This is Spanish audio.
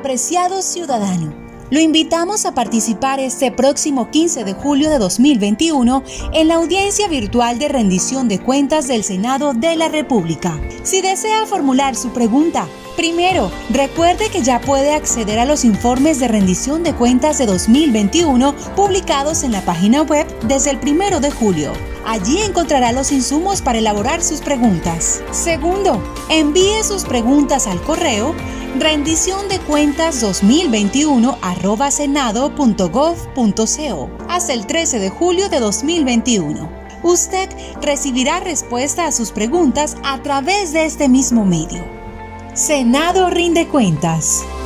Apreciado ciudadano, lo invitamos a participar este próximo 15 de julio de 2021 en la audiencia virtual de rendición de cuentas del Senado de la República. Si desea formular su pregunta, primero, recuerde que ya puede acceder a los informes de rendición de cuentas de 2021 publicados en la página web desde el 1 de julio. Allí encontrará los insumos para elaborar sus preguntas. Segundo, envíe sus preguntas al correo rendiciondecuentas2021@senado.gov.co hasta el 13 de julio de 2021. Usted recibirá respuesta a sus preguntas a través de este mismo medio. Senado rinde cuentas.